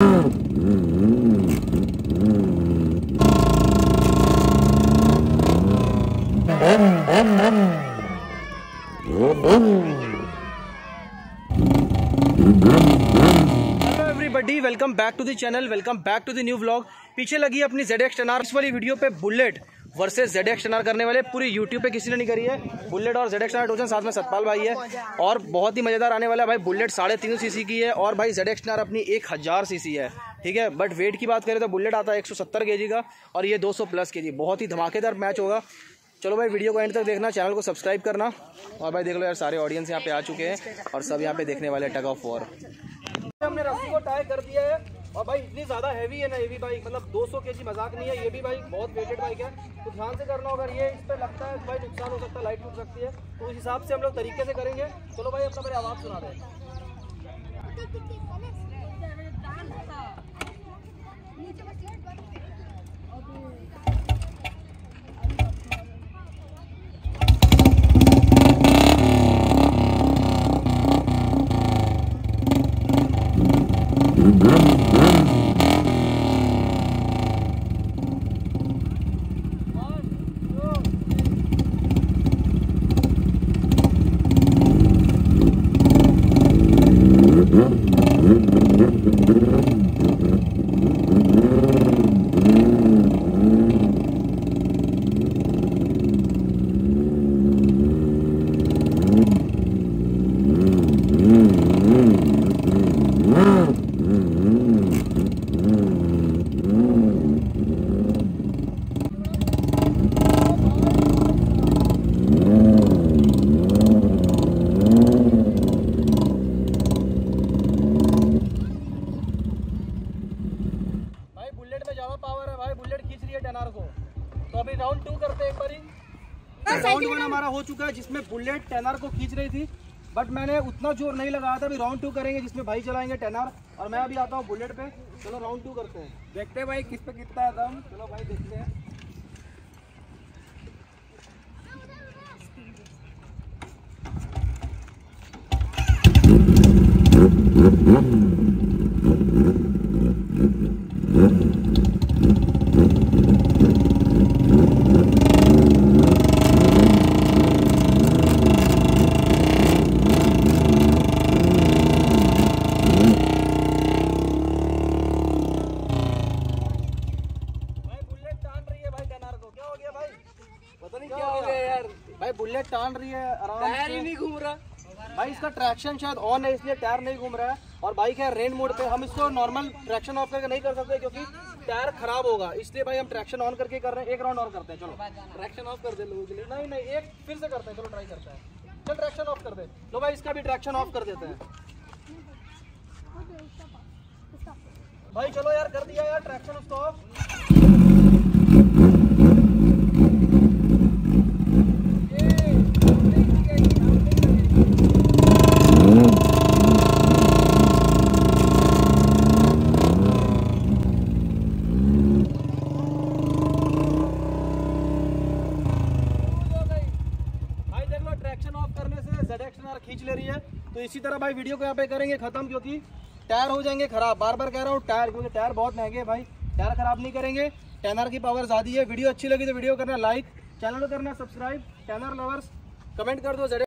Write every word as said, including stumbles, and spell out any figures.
Everybody, welcome back to the channel, welcome back to the new vlog. पीछे लगी है अपनी Z X टेन आर। इस वाली वीडियो पे bullet versus Z X ten R करने वाले। पूरी यूट्यूब पे किसी ने नहीं करी है। बुलेट और Z X टेन आर टोचन, साथ में सतपाल भाई है और बहुत ही मजेदार आने वाला है भाई। बुलेट साढ़े तीन सौ सीसी की है और भाई Z X टेन आर अपनी एक हजार सीसी है, ठीक है। बट वेट की बात करें तो बुलेट आता है एक सौ सत्तर के जी का और ये दो सौ प्लस के जी। बहुत ही धमाकेदार मैच होगा। चलो भाई, वीडियो को एंड तक देखना, चैनल को सब्सक्राइब करना। और भाई देख लो यार, सारे ऑडियंस यहाँ पे आ चुके हैं और सब यहाँ पे देखने वाले टग ऑफ वॉर। हमने रस्सी को टाई कर दिया है और भाई इतनी ज्यादा हैवी है ना ये भी बाइक, मतलब दो सौ केजी मजाक नहीं है। ये भी बाइक बहुत वेटेड बाइक है, तो ध्यान से करना। अगर ये इस पे लगता है भाई नुकसान हो सकता है, लाइट टूट सकती है, तो उस हिसाब से हम लोग तरीके से करेंगे। चलो भाई, अपना मेरी आवाज़ सुना दें। पावर है भाई, बुलेट खींच रही है टेन आर को। तो अभी राउंड टू करते हैं एक बारी। राउंड वन हमारा हो चुका है जिसमें बुलेट टेन आर को खींच रही थी, बट मैंने उतना जोर नहीं लगाया था। अभी राउंड टू करेंगे जिसमें भाई चलाएंगे टेन आर और मैं अभी आता हूँ बुलेट पे। चलो राउंड टू करते हैं, देखते हैं भाई किस पे कितना है दम। चलो भाई देखते हैं। भाई बुलेट टान रही है, आराम से। टायर ही नहीं घूम रहा भाई, इसका ट्रैक्शन शायद ऑन है इसलिए टायर नहीं घूम रहा है। और बाइक है रेन मोड पे, हम इसको नॉर्मल ट्रैक्शन ऑफ करके नहीं कर सकते क्योंकि टायर खराब होगा, इसलिए भाई हम ट्रैक्शन ऑन करके कर रहे हैं। एक राउंड और करते हैं, चलो ट्रैक्शन ऑफ कर दे लोगों के लिए। नहीं नहीं, एक फिर से करते हैं, चलो ट्राई करते हैं। चल ट्रैक्शन ऑफ कर दे लो भाई, इसका भी ट्रैक्शन ऑफ कर देते हैं भाई। चलो यार, कर दिया यार ट्रैक्शन उसको ऑफ। ट्रैक्शन ऑफ करने से Z X टेन आर खींच ले रही है। तो इसी तरह भाई वीडियो को यहाँ पे करेंगे खत्म, क्योंकि टायर हो जाएंगे खराब। बार बार कह रहा हूँ टायर, क्योंकि टायर बहुत महंगे हैं भाई। टायर खराब नहीं करेंगे, टेन आर की पावर ज़्यादा है। वीडियो अच्छी लगी तो वीडियो करना लाइक, चैनल को करना subscribe. Ten R lovers comment कर दो।